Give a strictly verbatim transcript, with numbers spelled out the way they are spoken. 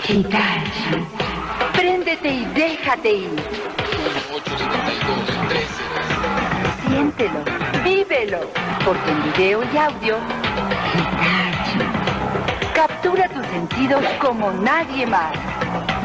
Hitachi. Préndete y déjate ir. uno ocho setenta y dos, trece. Siéntelo, vívelo, porque en video y audio, Hitachi captura tus sentidos como nadie más.